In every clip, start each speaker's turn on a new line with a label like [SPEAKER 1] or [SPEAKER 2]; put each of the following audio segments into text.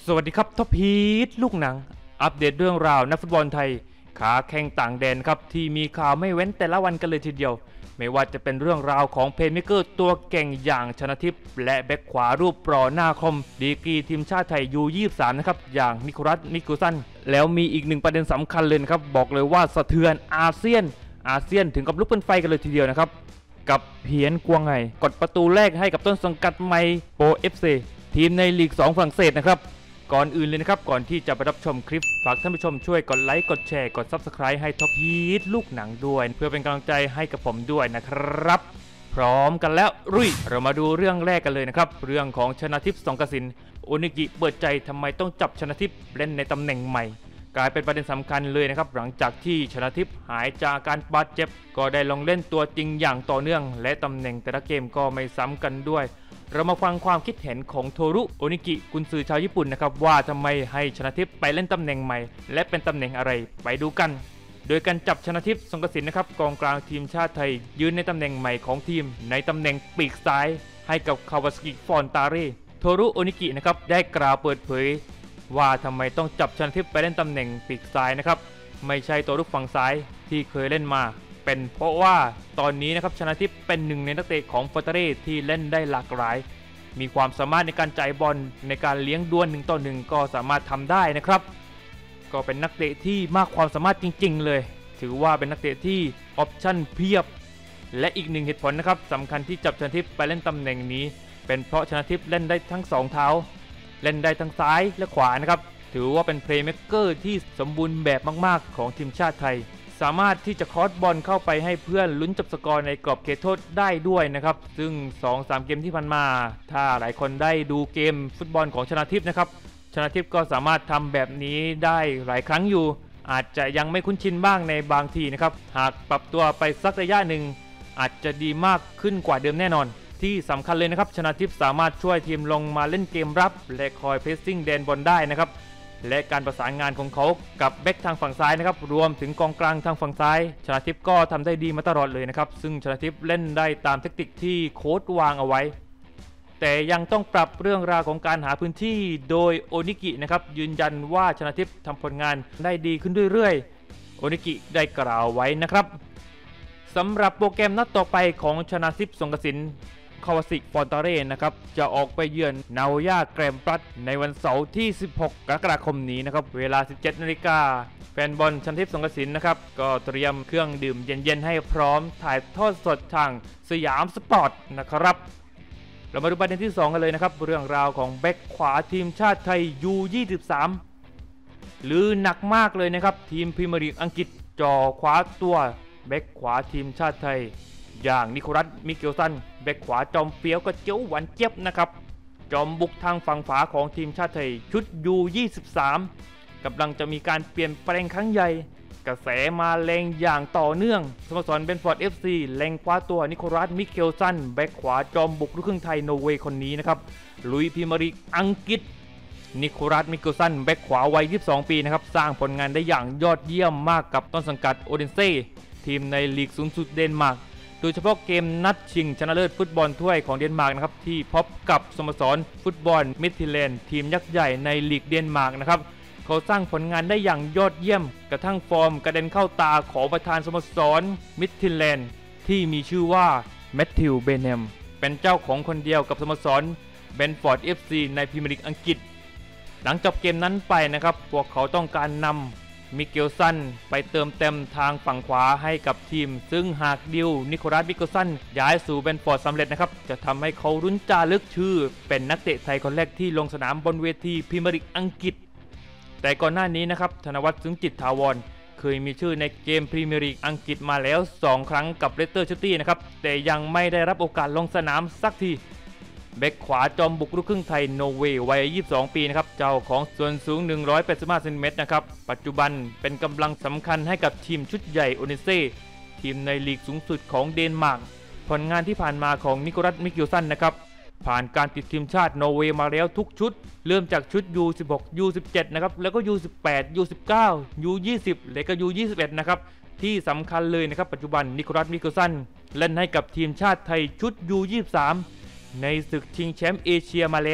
[SPEAKER 1] สวัสดีครับท็อปพีทลูกหนังอัปเดตเรื่องราวนักฟุตบอลไทยขาแข่งต่างแดนครับที่มีข่าวไม่เว้นแต่ละวันกันเลยทีเดียวไม่ว่าจะเป็นเรื่องราวของเพลย์เมคเกอร์ตัวเก่งอย่างชนาทิพย์และแบ็คขวารูปปรอหน้าคมดีกรีทีมชาติไทยU23นะครับอย่างนิโคลัสมิกูซันแล้วมีอีกหนึ่งประเด็นสำคัญเลยครับบอกเลยว่าสะเทือนอาเซียนถึงกับลุกเป็นไฟกันเลยทีเดียวนะครับกับเพียนกวงไงกดประตูแรกให้กับต้นสังกัดไมโปเอฟซีทีมในลีก2ฝรั่งเศสนะครับก่อนอื่นเลยนะครับก่อนที่จะไปรับชมคลิปฝากท่านผู้ชมช่วยกดไลค์กดแชร์กด Subscribe ให้ท็อปฮีทลูกหนังด้วยเพื่อเป็นกำลังใจให้กับผมด้วยนะครับพร้อมกันแล้วเรามาดูเรื่องแรกกันเลยนะครับเรื่องของชนาทิพย์ สงกสินโอนิกิเปิดใจทำไมต้องจับชนาทิพย์เล่นในตำแหน่งใหม่กลายเป็นประเด็นสำคัญเลยนะครับหลังจากที่ชนาทิพย์หายจากการบาดเจ็บก็ได้ลงเล่นตัวจริงอย่างต่อเนื่องและตำแหน่งแต่ละเกมก็ไม่ซ้ำกันด้วยเรามาฟังความคิดเห็นของโทรุโอนิกิกุนซือชาวญี่ปุ่นนะครับว่าทำไมให้ชนาทิพย์ไปเล่นตำแหน่งใหม่และเป็นตำแหน่งอะไรไปดูกันโดยการจับชนาทิพย์ สงกสินนะครับกองกลางทีมชาติไทยยืนในตำแหน่งใหม่ของทีมในตำแหน่งปีกซ้ายให้กับคาวาสกิฟอนตาเร่โทรุโอนิกินะครับได้กล่าวเปิดเผยว่าทำไมต้องจับชนาทิพย์ไปเล่นตำแหน่งปีกซ้ายนะครับไม่ใช่ตัวรุกฝั่งซ้ายที่เคยเล่นมาเป็นเพราะว่าตอนนี้นะครับชนาทิพย์เป็นหนึ่งในนักเตะของฟอร์ตาเร่ที่เล่นได้หลากหลายมีความสามารถในการจ่ายบอลในการเลี้ยงดวล1 ต่อ 1ก็สามารถทำได้นะครับก็เป็นนักเตะที่มากความสามารถจริงๆเลยถือว่าเป็นนักเตะที่ออปชั่นเพียบและอีกหนึ่งเหตุผลนะครับสำคัญที่จับชนาทิพย์ไปเล่นตำแหน่งนี้เป็นเพราะชนาทิพย์เล่นได้ทั้ง2 เท้าเล่นได้ทั้งซ้ายและขวานะครับถือว่าเป็นเพลย์เมคเกอร์ที่สมบูรณ์แบบมากๆของทีมชาติไทยสามารถที่จะคอสบอลเข้าไปให้เพื่อนลุ้นจับสกอร์ในกรอบเขตโทษได้ด้วยนะครับซึ่ง 2-3 เกมที่ผ่านมาถ้าหลายคนได้ดูเกมฟุตบอลของชนาทิพย์นะครับชนาทิพย์ก็สามารถทำแบบนี้ได้หลายครั้งอยู่อาจจะยังไม่คุ้นชินบ้างในบางทีนะครับหากปรับตัวไปสักระยะหนึ่งอาจจะดีมากขึ้นกว่าเดิมแน่นอนที่สำคัญเลยนะครับชนาทิพย์สามารถช่วยทีมลงมาเล่นเกมรับและคอยเพรสซิ่งแดนบอลได้นะครับและการประสานงานของเขากับแบ็กทางฝั่งซ้ายนะครับรวมถึงกองกลางทางฝั่งซ้ายชนาทิพย์ก็ทำได้ดีมาตลอดเลยนะครับซึ่งชนาทิพย์เล่นได้ตามเทคนิคที่โค้ชวางเอาไว้แต่ยังต้องปรับเรื่องราวของการหาพื้นที่โดยโอนิกินะครับยืนยันว่าชนาทิพย์ทำผลงานได้ดีขึ้นเรื่อยๆโอนิกิได้กล่าวไว้นะครับสำหรับโปรแกรมนัดต่อไปของชนาทิพย์ สงกสินคาวาสิฟอนตาเร่นะครับจะออกไปเยือนนาโอยาแกรมปลัดในวันเสาร์ที่16 กรกฎาคมนี้นะครับเวลา 17 นาฬิกาแฟนบอลชนาทิพย์ สงกสินนะครับก็เตรียมเครื่องดื่มเย็นๆให้พร้อมถ่ายทอดสดทางสยามสปอร์ตนะครับเรามาดูประเด็นที่2กันเลยนะครับเรื่องราวของแบ็คขวาทีมชาติไทย U23 หรือหนักมากเลยนะครับทีมพรีเมียร์ลีกอังกฤษจ่อคว้าตัวแบ็คขวาทีมชาติไทยอย่างนิโคลัส มิเกลสันแบ็คขวาจอมเฟี้ยวก็เจียวหวานเจี๊ยบนะครับจอมบุกทางฝั่งขวาของทีมชาติไทยชุด U23 กำลังจะมีการเปลี่ยนแปลงครั้งใหญ่กระแสมาแรงอย่างต่อเนื่องสโมสรเบนฟอร์ด FC แรงคว้าตัวนิโคลัส มิเกลสันแบ็คขวาจอมบุกลูกครึ่งไทยนอร์เวย์คนนี้นะครับลุยพรีเมียร์ลีกอังกฤษนิโคลัส มิเกลสันแบ็คขวาวัย 22 ปีนะครับสร้างผลงานได้อย่างยอดเยี่ยมมากกับต้นสังกัดโอเดนเซ่ทีมในลีกสูงสุดเดนมาร์กโดยเฉพาะเกมนัดชิงชนะเลิศฟุตบอลถ้วยของเดนมาร์กนะครับที่พบกับสโมสรฟุตบอลมิดทิแลนด์ทีมยักษ์ใหญ่ในลีกเดนมาร์กนะครับเขาสร้างผลงานได้อย่างยอดเยี่ยมกระทั่งฟอร์มกระเด็นเข้าตาของประธานสโมสรมิดทิแลนด์ที่มีชื่อว่าแมทธิว เบนแฮมเป็นเจ้าของคนเดียวกับสโมสรเบนฟอร์ด FC ในพรีเมียร์ลีกอังกฤษหลังจบเกมนั้นไปนะครับพวกเขาต้องการนำมิเกลสันไปเติมเต็มทางฝั่งขวาให้กับทีมซึ่งหากดิวนิโคลัส มิเกลสันย้ายสู่เบนฟอร์ดสำเร็จนะครับจะทำให้เขารุ้นจารึกชื่อเป็นนักเตะไทยคนแรกที่ลงสนามบนเวทีพรีเมียร์ลีกอังกฤษแต่ก่อนหน้านี้นะครับธนวัฒน์ ซึ้งจิตถาวรเคยมีชื่อในเกมพรีเมียร์ลีกอังกฤษมาแล้ว2 ครั้งกับเลสเตอร์ซิตี้นะครับแต่ยังไม่ได้รับโอกาสลงสนามสักทีแบ็คขวาจอมบุกลูกครึ่งไทยนอร์เวย์วัย 22 ปีนะครับเจ้าของส่วนสูง 185 เซนติเมตรนะครับปัจจุบันเป็นกำลังสำคัญให้กับทีมชุดใหญ่โอเดนเซ่ทีมในลีกสูงสุดของเดนมาร์กผลงานที่ผ่านมาของนิโคลัส มิเกลสันนะครับผ่านการติดทีมชาตินอร์เวย์มาแล้วทุกชุดเริ่มจากชุด U16 U17 นะครับแล้วก็ U18 U19 U20 และก็ U21 นะครับที่สำคัญเลยนะครับปัจจุบันนิโคลัส มิเกลสันเล่นให้กับทีมชาติไทยชุด U23ในศึกชิงแชมป์เอเชียมาแล้ว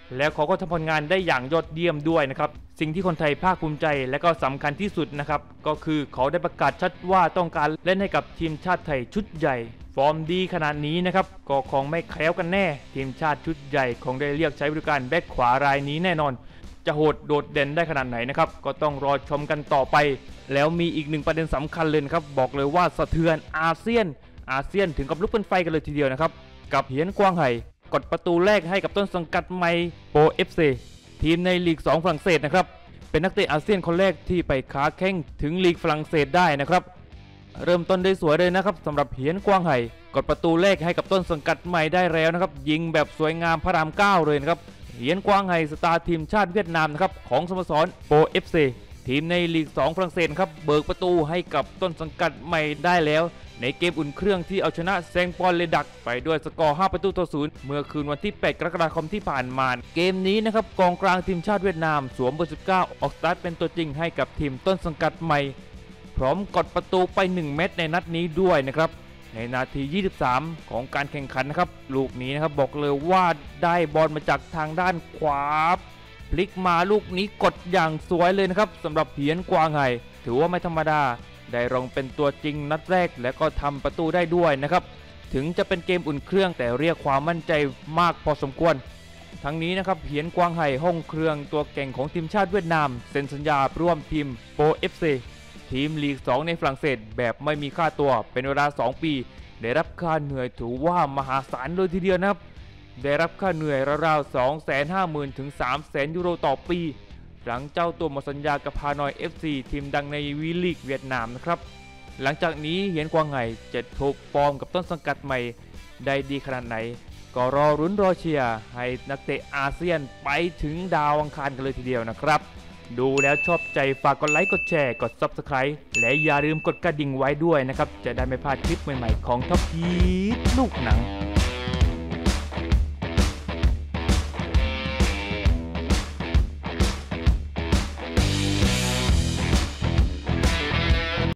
[SPEAKER 1] แล้วเขาก็ทำผลงานได้อย่างยอดเยี่ยมด้วยนะครับสิ่งที่คนไทยภาคภูมิใจและก็สำคัญที่สุดนะครับก็คือเขาได้ประกาศชัดว่าต้องการเล่นให้กับทีมชาติไทยชุดใหญ่ฟอร์มดีขนาดนี้นะครับก็คงไม่แคล้วกันแน่ทีมชาติชุดใหญ่คงได้เรียกใช้บริการแบ็คขวารายนี้แน่นอนจะโหดโดดเด่นได้ขนาดไหนนะครับก็ต้องรอชมกันต่อไปแล้วมีอีกหนึ่งประเด็นสำคัญเลยครับบอกเลยว่าสะเทือนอาเซียนถึงกับลุกเป็นไฟกันเลยทีเดียวนะครับกับเฮียนกวางไห่กดประตูแรกให้กับต้นสังกัดใหม่โปเอฟซีทีมในลีก2ฝรั่งเศสนะครับเป็นนักเตะอาเซียนคนแรกที่ไปค้าแข่งถึงลีกฝรั่งเศสได้นะครับเริ่มต้นได้สวยเลยนะครับสำหรับเฮียนกวางไห่กดประตูแรกให้กับต้นสังกัดใหม่ได้แล้วนะครับยิงแบบสวยงามพระราม9เลยนะครับเฮียนกวางไห่สตาร์ทีมชาติเวียดนามนะครับของสโมสรโปเอฟซีทีมในลีก2ฝรั่งเศสครับเบิกประตูให้กับต้นสังกัดใหม่ได้แล้วในเกมอุ่นเครื่องที่เอาชนะแซงปอนเลดักไปด้วยสกอร์5-0เมื่อคืนวันที่8กรกฎาคมที่ผ่านมาเกมนี้นะครับกองกลางทีมชาติเวียดนามสวมเบอร์19ออกสตาร์ทเป็นตัวจริงให้กับทีมต้นสังกัดใหม่พร้อมกดประตูไป1เม็ดในนัดนี้ด้วยนะครับในนาที23ของการแข่งขันนะครับลูกนี้นะครับบอกเลยว่าได้บอลมาจากทางด้านขวาพลิกมาลูกนี้กดอย่างสวยเลยนะครับสำหรับเฮียนกวางไห่ถือว่าไม่ธรรมดาได้ลงเป็นตัวจริงนัดแรกและก็ทำประตูได้ด้วยนะครับถึงจะเป็นเกมอุ่นเครื่องแต่เรียกความมั่นใจมากพอสมควรทั้งนี้นะครับเฮียนกวางไห่ห้องเครื่องตัวเก่งของทีมชาติเวียดนามเซ็นสัญญาร่วมทีมโปเอฟซีทีมลีก2ในฝรั่งเศสแบบไม่มีค่าตัวเป็นเวลา2ปีได้รับค่าเหนื่อยถือว่ามหาศาลเลยทีเดียวนะครับได้รับค่าเหนื่อยราวๆ 250,000 ถึง 300,000 ยูโรต่อปีหลังเจ้าตัวหมดสัญญากับฮานอย FC ทีมดังในวีลีกเวียดนามนะครับหลังจากนี้เฮียนกวางไห่จะถูกฟอร์มกับต้นสังกัดใหม่ได้ดีขนาดไหนก็รอรุ้นรอเชียร์ให้นักเตะอาเซียนไปถึงดาวอังคารกันเลยทีเดียวนะครับดูแล้วชอบใจฝากกดไลค์กดแชร์กด Subscribe และอย่าลืมกดกระดิ่งไว้ด้วยนะครับจะได้ไม่พลาดคลิปใหม่ๆของท็อปพีทลูกหนัง